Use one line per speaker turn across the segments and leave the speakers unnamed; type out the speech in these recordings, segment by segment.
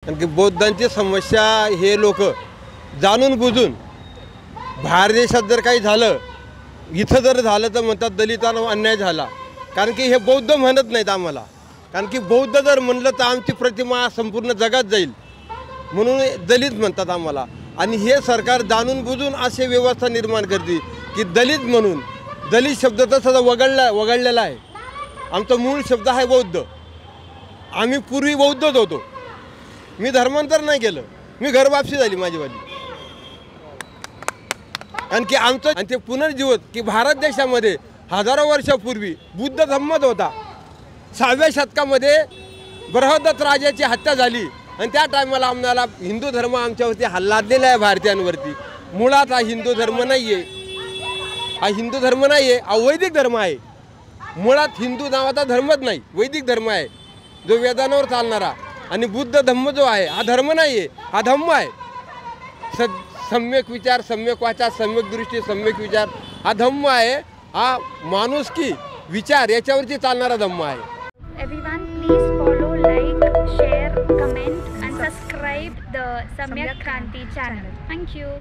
कारण की बौद्धांची समस्या हे लोक जाणून बुजून बाहेर देशात जर काही झालं, इथं जर झालं तर म्हणतात दलितांना अन्याय झाला. कारण की हे बौद्ध म्हणत नाहीत आम्हाला. कारण की बौद्ध जर म्हणलं तर आमची प्रतिमा संपूर्ण जगात जाईल म्हणून दलित म्हणतात आम्हाला. आणि हे सरकार जाणून बुजून असे व्यवस्था निर्माण करते की दलित म्हणून, दलित शब्द तर सध्या वगळलेला आहे. आमचा मूळ शब्द आहे बौद्ध. आम्ही पूर्वी बौद्धच होतो. मी धर्मांतर नाही केलं, मी घरवापसी झाली माझीवाली. कारण की आमचं आणि ते पुनर्जीवित की भारत देशामध्ये हजारो वर्षापूर्वी बुद्ध धम्मच होता. 6व्या शतकामध्ये बृहदत्त राजाची हत्या झाली आणि त्या टायमाला आम्हाला हिंदू धर्म आमच्यावरती लादलेला आहे भारतीयांवरती. मुळात हा हिंदू धर्म नाही आहे, हा हिंदू धर्म नाही आहे, हा वैदिक धर्म आहे. मुळात हिंदू नावाचा धर्मच नाही, वैदिक धर्म आहे जो वेदांवर चालणारा. आणि बुद्ध धम्म जो आहे हा धर्म नाही आहे, हा धम्म आहे. सम्यक विचार, सम्यक वाचा, सम्यक दृष्टी, सम्यक विचार हा धम्म आहे. हा माणुसकी विचार याच्यावरती चालणारा धम्म आहे.
Everyone, please follow, like, share, comment and subscribe the Samyak Kranti channel. Thank you.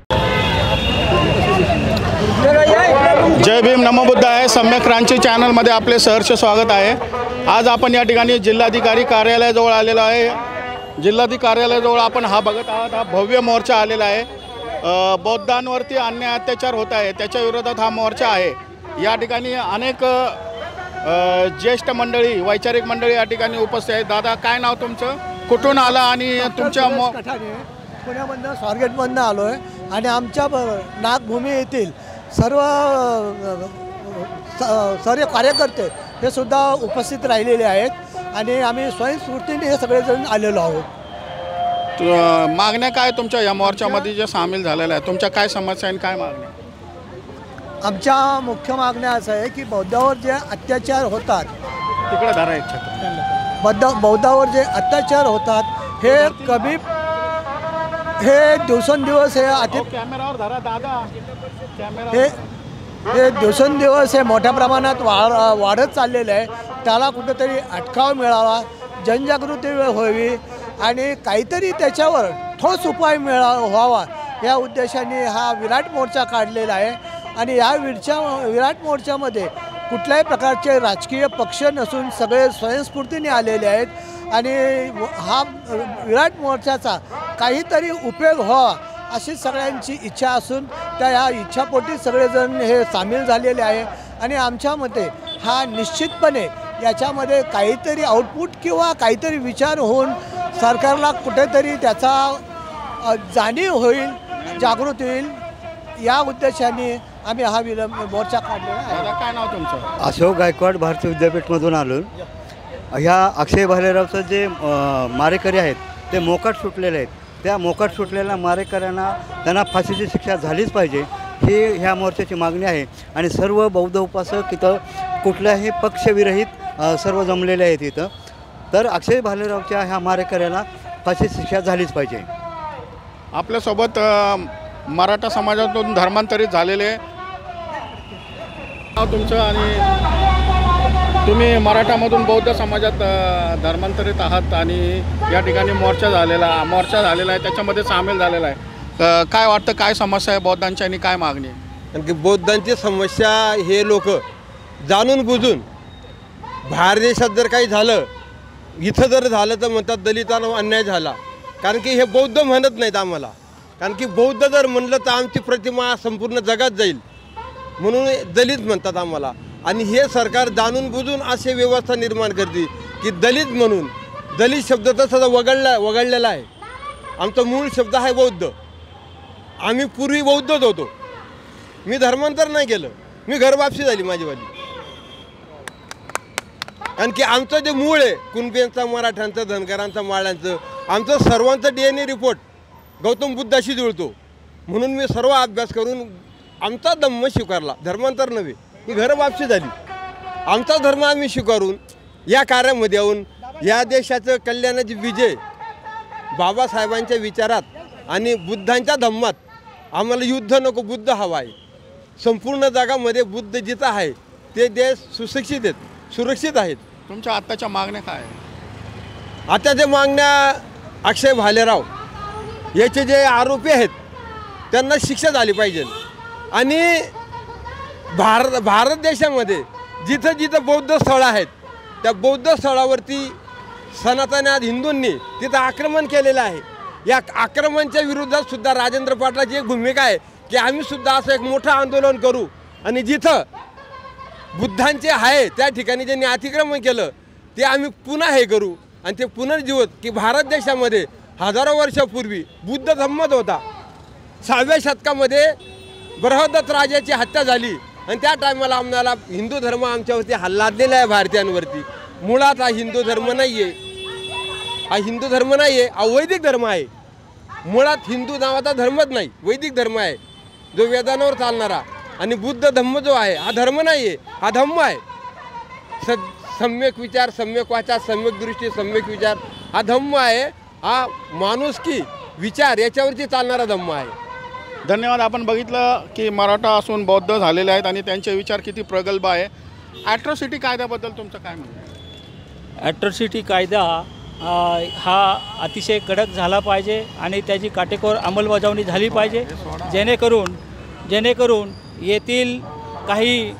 जय भीम, नमो बुद्ध आहे. सम्यक क्रांती चॅनलमध्ये आपले सहर्ष स्वागत आहे. आज आपण या ठिकाणी जिल्हाधिकारी कार्यालयाजवळ आलेलो आहे. जिल्हाधिकारी कार्यालयाजवळ आपण हा बघत आहात, हा भव्य मोर्चा आलेला आहे. बौद्धांवरती अन्याय अत्याचार होत आहे त्याच्या विरोधात हा मोर्चा आहे. या ठिकाणी अनेक ज्येष्ठ मंडळी, वैचारिक मंडळी या ठिकाणी उपस्थित आहेत. दादा, काय नाव तुमचं, कुठून आला आणि तुमच्या
पुण्यामधनं स्वारगेटमधनं आलो आहे. आणि आमच्या नागभूमी येथील सर्व कार्यकर्ते हे सुद्धा उपस्थित राहिलेले आहेत आणि आम्ही स्वयंस्फूर्तीने हे सगळेजण आलेलो आहोत.
मागण्या काय तुमच्या या मोर्चामध्ये जे सामील झालेल्या आहेत, तुमच्या काय समस्या आणि काय मागण्या?
आमच्या मुख्य मागण्या असं आहे की बौद्धावर जे अत्याचार होतात,
तिकडे धरा इच्छा,
बौद्धावर जे अत्याचार होतात हे दिवसेंदिवस हे
कॅमेरावर धरा दादा,
हे दिवसेंदिवस हे मोठ्या प्रमाणात वाढत चाललेलं आहे. त्याला कुठेतरी अटकाव मिळावा, जनजागृती व्हावी आणि काहीतरी त्याच्यावर ठोस उपाय व्हावा या उद्देशाने हा विराट मोर्चा काढलेला आहे. आणि या विराट मोर्चामध्ये कुठल्याही प्रकारचे राजकीय पक्ष नसून सगळे स्वयंस्फूर्तीने आलेले आहेत. आणि हा विराट मोर्चाचा काहीतरी उपयोग व्हावा अशी सगळ्यांची इच्छा असून त्या इच्छापोटी सगळेजण हे सामील झालेले आहे. आणि आमच्या मते हा निश्चितपणे याच्यामध्ये काहीतरी आउटपुट किंवा काहीतरी विचार होऊन सरकारला कुठेतरी त्याचा जाणीव होईल, जागृत होईल या उद्देशाने आम्ही हा मोर्चा काढलेला आहे.
काय नाव तुमचं?
अशोक गायकवाड, भारतीय विद्यापीठमधून आलो. ह्या अक्षय भालेरावचं जे मारेकरी आहेत ते मोकाट सुटलेले आहेत. त्या मोकाट सुटलेल्या मारेकऱ्यांना त्यांना फाशीची शिक्षा झालीच पाहिजे ही ह्या मोर्चाची मागणी आहे. आणि सर्व बौद्ध उपासक इथं कुठल्याही पक्षविरहित सर्व जमलेले आहेत इथं. तर अक्षय भालेरावच्या ह्या मारेकऱ्याला फाशीची शिक्षा झालीच पाहिजे.
आपल्यासोबत मराठा समाजातून धर्मांतरित झालेले नाव तुमचं आणि तुम्ही मराठामधून बौद्ध समाजात धर्मांतरित आहात आणि या ठिकाणी मोर्चा झालेला आहे, त्याच्यामध्ये सामील झालेला आहे. काय वाटतं, काय समस्या आहे बौद्धांची आणि काय मागणी?
कारण की बौद्धांची समस्या हे लोक जाणून बुजून बाहेर देशात जर काही झालं, इथं जर झालं तर म्हणतात दलितांना अन्याय झाला. कारण की हे बौद्ध म्हणत नाहीत आम्हाला. कारण की बौद्ध जर म्हणलं तर आमची प्रतिमा संपूर्ण जगात जाईल म्हणून दलित म्हणतात आम्हाला. आणि हे सरकार जाणून बुजून असे व्यवस्था निर्माण करते की दलित म्हणून, दलित शब्द तर सध्या वगळलेला आहे. आमचा मूळ शब्द आहे बौद्ध. आम्ही पूर्वी बौद्धच होतो. मी धर्मांतर नाही केलं, मी घरवापसी झाली माझीवाली. कारण की आमचं जे मूळ आहे कुणब्यांचा, मराठ्यांचं, धनगरांचं, माळ्यांचं, आमचं सर्वांचं DNA रिपोर्ट गौतम बुद्धाशी जुळतो. म्हणून मी सर्व अभ्यास करून आमचा धम्म स्वीकारला, धर्मांतर नव्हे. ही घरवापसी झाली. आमचा धर्म आम्ही स्वीकारून या कार्यामध्ये येऊन या देशाचं कल्याणाची विजय बाबासाहेबांच्या विचारात आणि बुद्धांच्या धम्मात आम्हाला युद्ध नको, बुद्ध हवा आहे. संपूर्ण जगामध्ये बुद्ध जिथं आहे ते देश सुशिक्षित आहेत, सुरक्षित आहेत.
तुमच्या आत्ताच्या मागण्या काय आहेत?
आता त्या मागण्या अक्षय भालेराव याचे जे आरोपी आहेत त्यांना शिक्षा झाली पाहिजे। आणि भारत देशामध्ये जिथं जिथं बौद्ध स्थळं आहेत त्या बौद्ध स्थळावरती सनातन हिंदूंनी तिथं आक्रमण केलेलं आहे। या आक्रमणाच्या विरोधात सुद्धा राजेंद्र पाटलाची एक भूमिका आहे की आम्ही सुद्धा असं एक मोठं आंदोलन करू आणि जिथं बुद्धांचे आहे त्या ठिकाणी ज्यांनी अतिक्रमण केलं ते आम्ही पुन्हा हे करू आणि ते पुनर्जीवित की भारत देशामध्ये हजारो वर्षापूर्वी बुद्ध धम्मत होता। 6व्या शतकामध्ये बृहदत्त राजाची हत्या झाली आणि त्या टायमाला आम्हाला हिंदू धर्म आमच्यावरती लादलेला आहे भारतीयांवरती। मुळात हा हिंदू धर्म नाही आहे, हा हिंदू धर्म नाही आहे, हा वैदिक धर्म आहे। मुळात हिंदू नावाचा धर्मच नाही, वैदिक धर्म आहे जो वेदांवर चालणारा। आणि बुद्ध धम्म जो आहे हा धर्म नाही आहे, हा धम्म आहे। सम्यक विचार, सम्यक वाचा, सम्यक दृष्टी, सम्यक विचार हा धम्म आहे। हा माणुसकी विचार याच्यावरती चालणारा धम्म आहे।
धन्यवाद। आपण बघितलं की मराठा असून बौद्ध झालेले आहेत आणि त्यांचे विचार किती प्रगल्भ आहे। ॲट्रॉसिटी कायद्याबद्दल तुमचं काय म्हणणं आहे?
ॲट्रॉसिटी कायदा हा अतिशय कडक झाला पाहिजे आणि त्याची काटेकोर अंमलबजावणी झाली पाहिजे, जेणेकरून येथील काही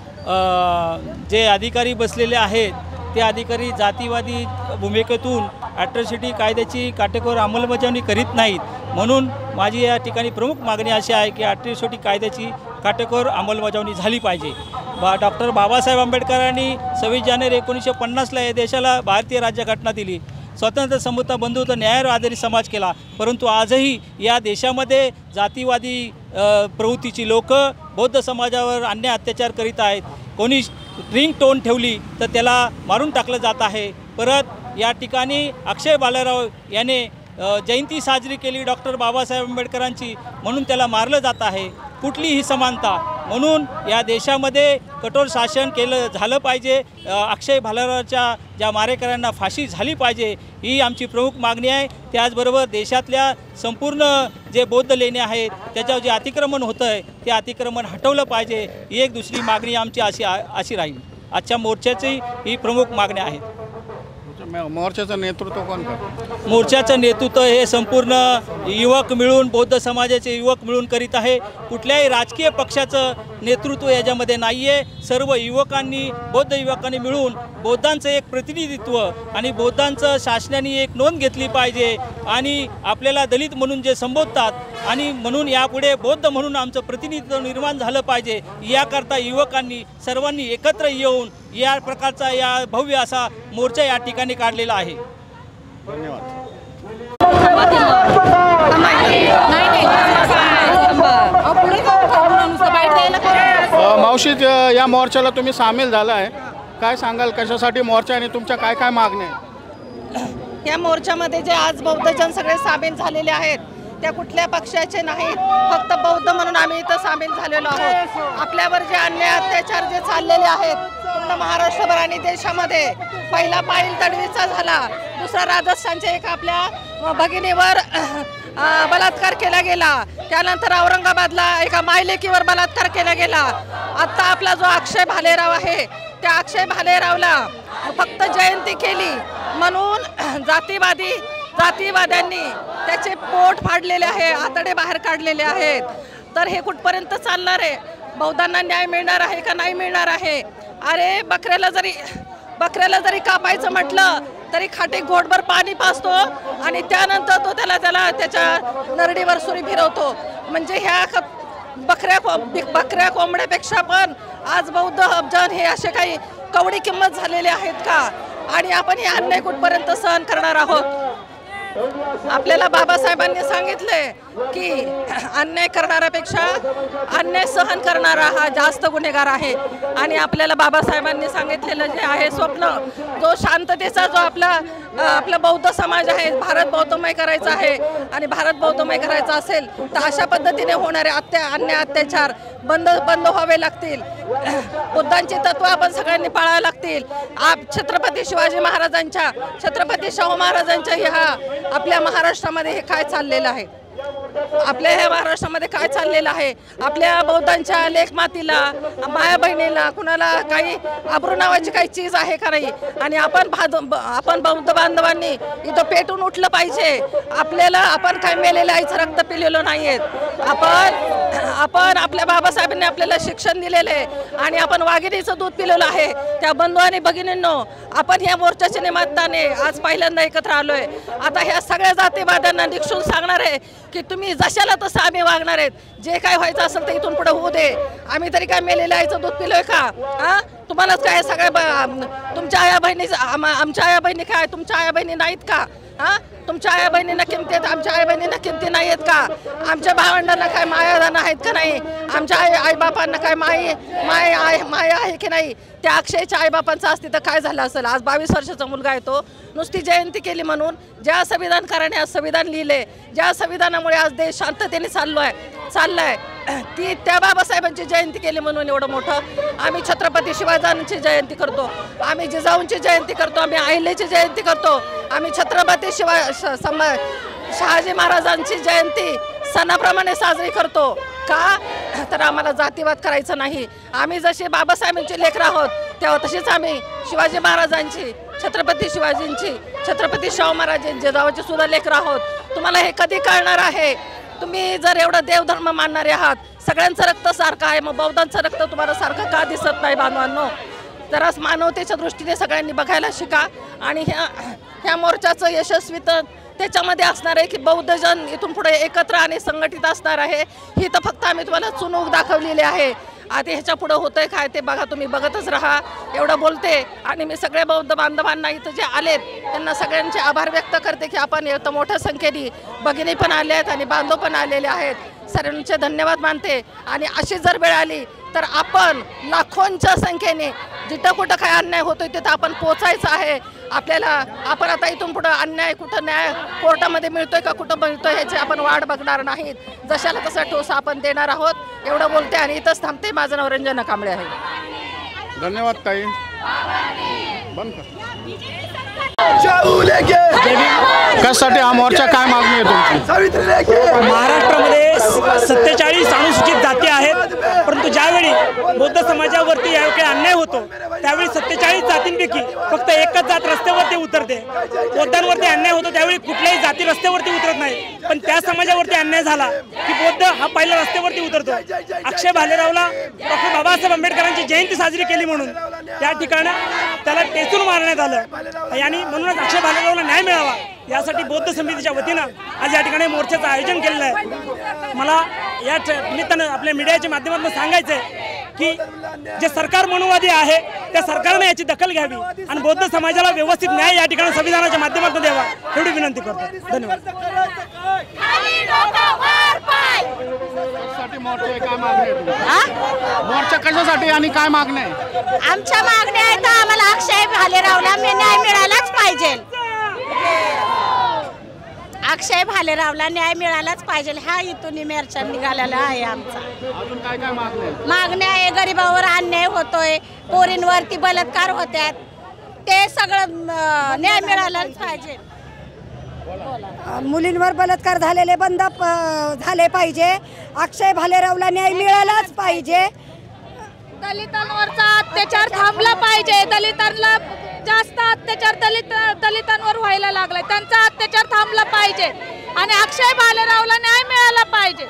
जे अधिकारी बसलेले आहेत ते अधिकारी जातीवादी भूमिकेतून ॲट्रॉसिटी कायद्याची काटेकोर अंमलबजावणी करीत नाहीत। म्हणून माझी या ठिकाणी प्रमुख मागणी अशी आहे की ॲट्रॉसिटी कायद्याची काटेकोर अंमलबजावणी झाली पाहिजे। डॉक्टर बाबासाहेब आंबेडकरांनी 26 जानेवारी 1950ला या देशाला भारतीय राज्यघटना दिली, स्वातंत्र्य, समता, बंधुत्व, न्यायावर आधारित समाज केला। परंतु आजही या देशामध्ये जातीवादी प्रवृत्तीची लोक बौद्ध समाजावर अन्याय अत्याचार करीत आहेत। कोणी रिंग टोन ठेवली तर त्याला मारून टाकलं जात आहे। परत या ठिकाणी अक्षय भालेराव याने जयंती साजरी केली डॉक्टर बाबासाहेब आंबेडकरांची म्हणून त्याला मारलं जात आहे। कुठलीही समानता म्हणून या देशामध्ये कठोर शासन झालं पाहिजे। अक्षय भालेरावच्या ज्या मारेकऱ्यांना फाशी झाली पाहिजे ही आमची प्रमुख मागणी आहे। त्याचबरोबर देशातल्या संपूर्ण जे बौद्ध लेण्या आहेत त्याच्यावर जे अतिक्रमण होतं आहे ते अतिक्रमण हटवलं पाहिजे ही एक दुसरी मागणी आमची अशी राहील। आजच्या मोर्चाची ही प्रमुख मागण्या आहेत।
मोर्चाचं नेतृत्व कोण करतं?
मोर्चाचं नेतृत्व हे संपूर्ण युवक मिळून, बौद्ध समाजाचे युवक मिळून करीत आहे। कुठल्याही राजकीय पक्षाचं नेतृत्व याच्यामध्ये नाही आहे। सर्व युवकांनी, बौद्ध युवकांनी मिळून बौद्धांचं एक प्रतिनिधित्व आणि बौद्धांचं शासनाने एक नोंद घेतली पाहिजे आणि आपल्याला दलित म्हणून जे संबोधतात आणि म्हणून यापुढे बौद्ध म्हणून आमचं प्रतिनिधित्व निर्माण झालं पाहिजे। याकरता युवकांनी सर्वांनी एकत्र येऊन या प्रकारचा या भव्य असा मोर्चा या ठिकाणी काढलेला आहे।
धन्यवाद। मावशी, या मोर्चाला तुम्ही सामील झाला आहे, काय सांगाल कशासाठी मोर्चा आणि तुमच्या काय काय मागण्या आहेत?
या मोर्चामध्ये जे आज बौद्धजन सगळे सामील झालेले आहेत त्या कुठल्या पक्षाचे नाहीत, फक्त बौद्ध म्हणून आम्ही इथं सामील झालेलो आहोत। आपल्यावर जे अन्याय अत्याचार जे चाललेले आहेत पूर्ण महाराष्ट्रभर आणि देशामध्ये, पहिला पायील तडवीचा झाला, दुसरा राजस्थानच्या एक आपल्या भगिनीवर बलात्कार केला गेला, त्यानंतर औरंगाबादला एका मायलेकीवर बलात्कार केला गेला। आत्ता आपला जो अक्षय भालेराव आहे त्या अक्षय भालेरावला फक्त जयंती केली म्हणून जातीवाद्यांनी त्याचे पोट फाडलेले आहे, आतडे बाहेर काढलेले आहेत। तर हे कुठपर्यंत चालणार आहे? बौद्धांना न्याय मिळणार आहे का नाही मिळणार आहे? अरे बकऱ्याला जरी कापायचं म्हटलं तरी खाटी घोटभर पाणी पाजतो आणि त्यानंतर तो त्याला त्याच्या नरडीवर सुरी फिरवतो। म्हणजे ह्या बकऱ्या कोंबड्यापेक्षा पण आज बौद्ध जन हे असे काही कवडी किंमत झालेले आहेत का? आणि आपण हे अन्याय कुठपर्यंत सहन करणार आहोत? आपल्याला बाबासाहेबांनी सांगितले की अन्याय करणाऱ्यापेक्षा अन्याय सहन करणारा हा जास्त गुन्हेगार आहे। आणि आपल्याला बाबासाहेबांनी सांगितलेलं जे आहे स्वप्न, जो शांततेचा जो आपला बौद्ध समाज आहे, भारत बौद्धमय करायचा आहे आणि भारत बौद्धमय करायचा असेल तर अशा पद्धतीने होणारे अन्याय अत्याचार बंद व्हावे लागतील। बुद्धांची तत्व आपण सगळ्यांनी पाळायला लागतील। छत्रपती शिवाजी महाराजांच्या, छत्रपती शाहू महाराजांच्या ह्या आपल्या महाराष्ट्रामध्ये हे काय चाललेलं आहे? आपल्या ह्या महाराष्ट्रामध्ये काय चाललेलं आहे, आपल्या बौद्धांच्या लेखमातीला, माया बहिणीला, कुणाला काही आबरू नावाची काही चीज आहे का नाही. आणि आपण बौद्ध बांधवांनी इथं पेटून उठलं पाहिजे. आपण काय मेलेलं आईचं रक्त पिलेलं नाहीयेत. आपण आपल्या बाबासाहेबांनी आपल्याला शिक्षण दिलेलं आहे आणि आपण वाघिणीचं दूध पिलेलं आहे. त्या बंधू आणि भगिनींनो, आपण ह्या मोर्चाच्या निमित्ताने आज पहिल्यांदा एकत्र आलोय. आता ह्या सगळ्या जातीवाद्यांना निक्षून सांगणार आहे की तुम्ही जशाला तसं आम्ही वागणार आहेत. जे काय व्हायचं असेल तर इथून पुढे होऊ दे. आम्ही तरी काय मेलेल्या आईचं दूध पिलोय का? तुम्हालाच काय सगळ्या तुमच्या आया बहिणी, आमच्या आया बहिणी काय तुमच्या आया बहिणी नाहीत का? तुमच्या आया बहिणींना किमती आहेत, आमच्या आई बहिणींना किमती नाही आहेत का? आमच्या भावंडांना काय मायादान आहेत का नाही? आमच्या आईबापांना काय माया आहे की नाही? त्या अक्षयच्या आईबापांचं अस्तित्व काय झालं असेल? आज 22 वर्षाचा मुलगा आहे तो. नुसती जयंती केली म्हणून ज्या संविधानकाराने आज संविधान लिहिले, ज्या संविधानामुळे आज देश शांततेने चाललाय ती त्या बाबासाहेबांची जयंती केली म्हणून एवढं मोठं. आम्ही छत्रपती शिवाजींची जयंती करतो, आम्ही जिजाऊंची जयंती करतो, आम्ही अहिल्याची जयंती करतो, आम्ही छत्रपती शहाजी महाराजांची जयंती सणाप्रमाणे साजरी करतो. का तर आम्हाला जातीवाद करायचा नाही. आम्ही जसे बाबासाहेबांचे लेकरं आहोत तेव्हा तशीच आम्ही शिवाजी महाराजांची, छत्रपती शिवाजींची, छत्रपती शाहू महाराजांची, जिजाऊची सुद्धा लेकरं आहोत. तुम्हाला हे कधी कळणार आहे? तुम्ही जर एवढं देवधर्म मानणारे आहात, सगळ्यांचं रक्त सारखं आहे, मग बौद्धांचं रक्त तुम्हाला सारखं का दिसत नाही बांधवांनो? जरा मानवतेच्या दृष्टीने सगळ्यांनी बघायला शिका. आणि ह्या मोर्चाचं यशस्वीता त्याच्यामध्ये असणार आहे की बौद्धजन इथून पुढे एकत्र आणि संघटित असणार आहे. ही तर फक्त आम्ही तुम्हाला चुनूक दाखवलेली आहे. आता ह्याच्या पुढे होतंय काय ते बघा, तुम्ही बघतच राहा. एवढं बोलते आणि मी सगळ्या बौद्ध बांधवांना इथं जे आलेत त्यांना सगळ्यांचे आभार व्यक्त करते की आपण इथं मोठ्या संख्येने भगिनी पण आले आहेत आणि बांधव पण आलेले आहेत. सर्वांचे धन्यवाद मानते. आणि अशी जर वेळ आली तर आपण लाखोंच्या संख्येने जिथं कुठं काय अन्याय होतोय तिथं आपण पोचायचं आहे आपल्याला. आपण आता इथून पुढं अन्याय कुठं न्याय कोर्टामध्ये मिळतोय का कुठं मिळतोय ह्याची आपण वाट बघणार नाहीत. जशाला तसा ठोसा आपण देणार आहोत. एवढं बोलते आणि इथंच थांबते. माझं नाव रंजना कांबळे आहे.
धन्यवाद ताई. बंद कर. कशासाठी हा मोर्चा, काय मागणी आहे तुमची?
महाराष्ट्रामध्ये 47 अनुसूचित जाती आहेत, परंतु ज्यावेळी बौद्ध समाजावरती यावेळी अन्याय होतो त्यावेळी 47 जातींपैकी फक्त एकच जात रस्त्यावरती उतरते. बौद्धांवरती अन्याय होतो त्यावेळी कुठल्याही जाती रस्त्यावरती उतरत नाही, पण त्या समाजावरती अन्याय झाला की बौद्ध हा पहिला रस्त्यावरती उतरतो. अक्षय भालेरावला डॉक्टर बाबासाहेब आंबेडकरांची जयंती साजरी केली म्हणून त्या ठिकाणी त्याला टेचून मारण्यात आलं आणि म्हणूनच अक्षय भालेरावला न्याय मिळावा यासाठी बौद्ध समितीच्या वतीनं आज या ठिकाणी मोर्चाचं आयोजन केलेलं आहे. मला या निमित्तानं आपल्या मीडियाच्या माध्यमातून सांगायचं आहे की जे सरकार मनुवादी आहे त्या सरकारने याची दखल घ्यावी आणि बौद्ध समाजाला व्यवस्थित न्याय या ठिकाणी संविधानाच्या माध्यमातून द्यावा एवढी विनंती करतो. धन्यवाद.
मोर्चा कशासाठी आणि काय मागणी आहे?
आमच्या मागण्या आहेत, आम्हाला अक्षय भालेरावला न्याय मिळालाच पाहिजे. अक्षय भालेरावला न्याय मिळालाच पाहिजे. हा इथून मोर्चा निघालेला आहे आमचा.
अजून काय काय
मागण्या आहे? गरिबावर अन्याय होतोय, पोरींवरती बलात्कार होतात, ते सगळं न्याय मिळालाच पाहिजे.
मुलींवर बलात्कार झालेले बंद झाले पाहिजे. अक्षय भालेरावला न्याय मिळालाच पाहिजे.
दलितांवरचा अत्याचार थांबला पाहिजे. दलितांना जास्त अत्याचार दलितांवर व्हायला लागलाय, त्यांचा अत्याचार थांबला पाहिजे आणि अक्षय भालेरावला न्याय मिळाला पाहिजे.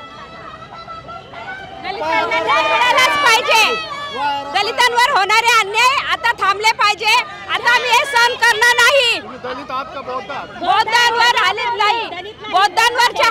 दलितांना न्याय मिळालाच पाहिजे. दलितांवर होणारे अन्याय आता थांबले पाहिजे. आता आम्ही हे सहन करणार नाही.
दलित आहात का बौद्ध?
बौद्धांवर आले नाही. बौद्धांवरचे